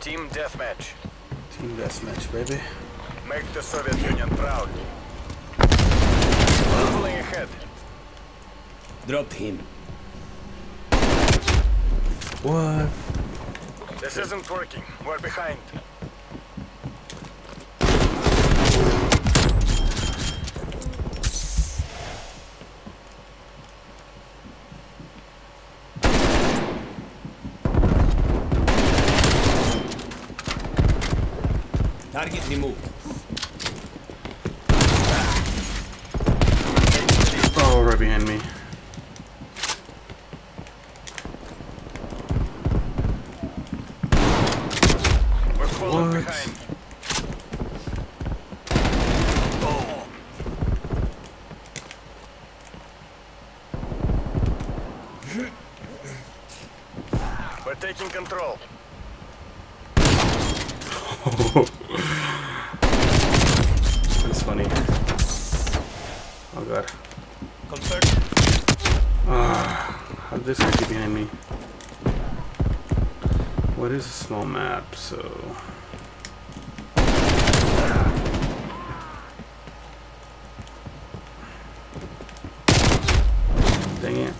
Team deathmatch. Team deathmatch, baby. Make the Soviet Union proud. Pulling ahead. Drop him. What? This isn't working. We're behind. Target removed. Oh, right behind me. We're falling What? behind. We're taking control. That's funny. Oh god. Confirmed. How did this guy get behind me? What is a small map? So. Dang it.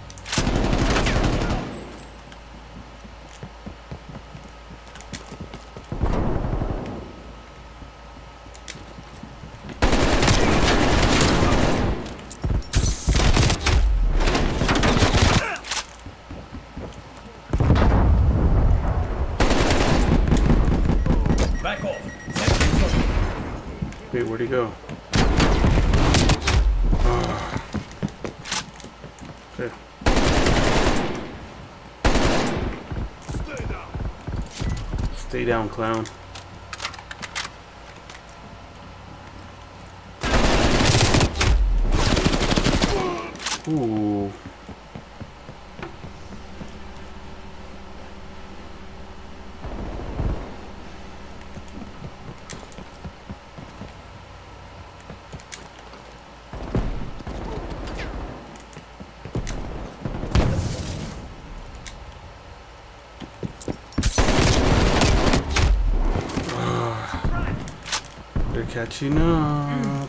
Back off. Wait, where'd he go? Okay. Stay down, clown. Ooh. They're catching up.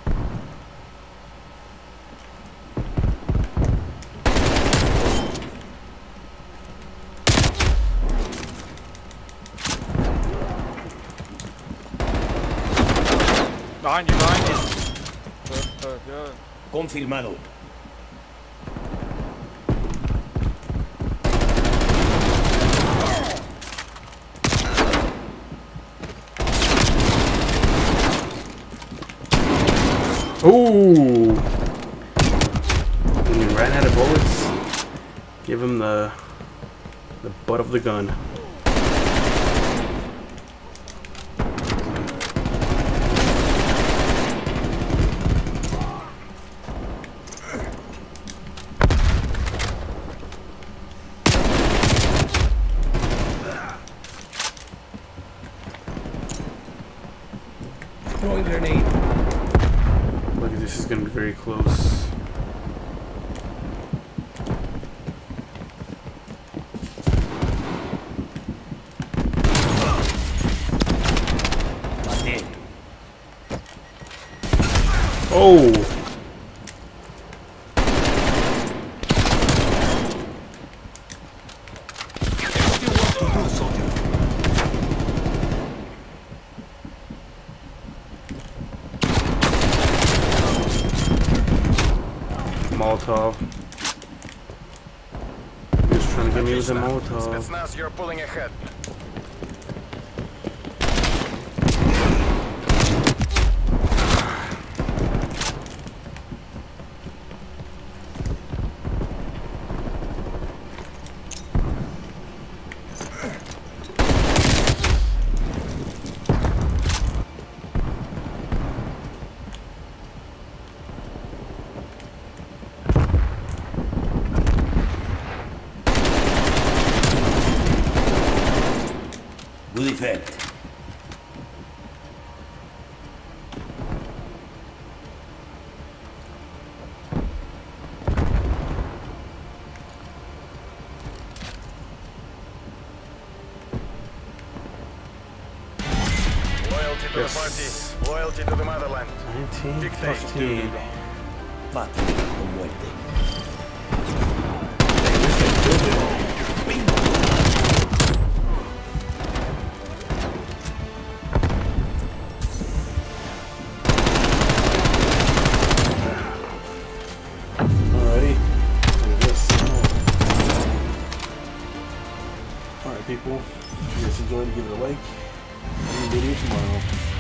Behind you, behind you. Good. Confirmado. Ooh! When you ran out of bullets, give him the butt of the gun. Throwing grenade. Look, this is gonna be very close. Mate. Oh! Molotov. He was trying to get me with a Molotov. Spetsnaz, you're pulling ahead. Good effect. to Yes. the party, loyalty to the motherland. 1915. Patria o muerte. Alrighty. Look at this. Alright, people. If you guys enjoyed, give it a like. I'll see you tomorrow.